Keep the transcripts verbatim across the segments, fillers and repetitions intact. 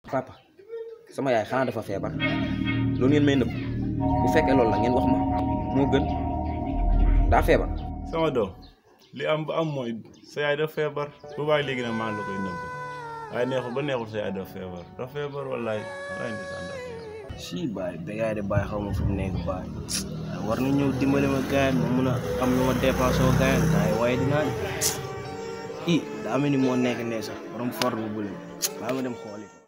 papa sama yaay xanaa dafa feebar loolu ngeen may nëbb bu fekkee loolu la ngeen wax ma moo gën daa feebar. sama doom li am ba am mooy sa yaay dafa feebar bu baax léegi nag maa la koy nëbb waaye neexul ba neexul sa yaay dafa feebar dafa feebar wallaay wallaay ndeysaan dafa feebar. si baay bégaay de baay xaw ma fu mu nekk baay war na ñëw dimbale ma gaañ ma mun a am lu ma dépensé woo gaañ kaay waaye dinaa i daa mel ni moo nekk ne sax borom for bu bële baa ma dem xooli ko.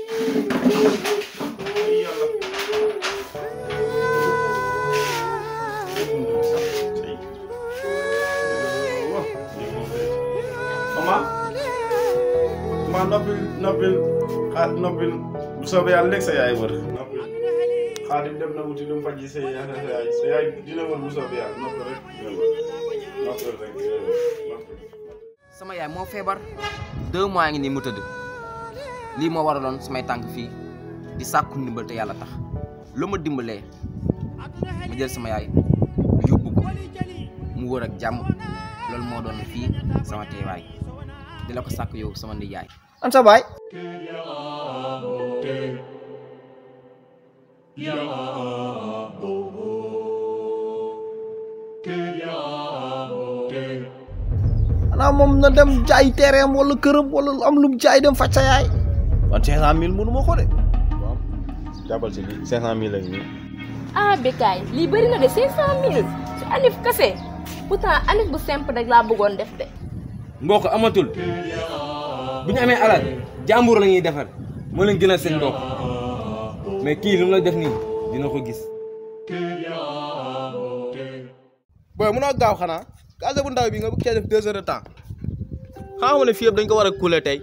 Mama ma noppil noppil xaat noppil bu soobee yàlla léegi sa yaay wër noppil xaadim dem na wuti lu mu faj sa yaay sa yaay dina wër bu soobee yàlla noppil rek noppil rek noppil. sama yaay moo feebar deux mois ngi nii mu tëdd lii moo waraloon samay tànk fii di sàkku ndimbal te yàlla tax lu ma dimbalee ma jël sama yaay yóbbu ko mu wër ak jàmm loolu moo doon fii sama teewaay di la ko sàkk yow sama nijaay. an sa baay. xanaa moom na dem jaay terrain wala këram wala am lu mu jaay dem faj sa yaay. man cinq cent mille mënu ma ko de. waaw jàppal si lii cinq cent mille lañu nii. ah Bécaye lii bëri na de cinq cent mille su Anif kase pourtant Anif bu simple rek laa bëggoon def de. mbokk amatul bu ñu amee alal jàmbur la ñuy defar moo leen gënal seen mbokk mais kii lu mu la def nii dina ko gis. booy munoo gaaw xanaa gaz bu ndaw bi nga bëgg cee def deux heures de temps xam nga ne fii yëpp dañ ko war a couler tey.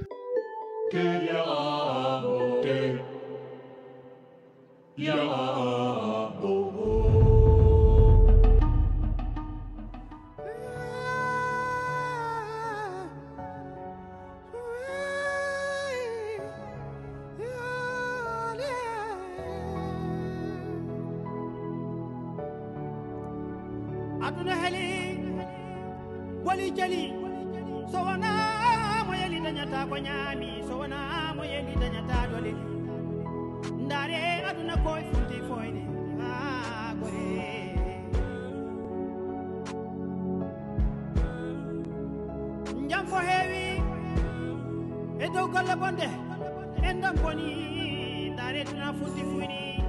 aduna heli wali jali so wana mo yeli dañata ko ñaami so wana mo yeli dañata dole ndare aduna koy funti foyde ha gore njam fo heewi e dow golle bonde en dam boni ndare duna funti fuyni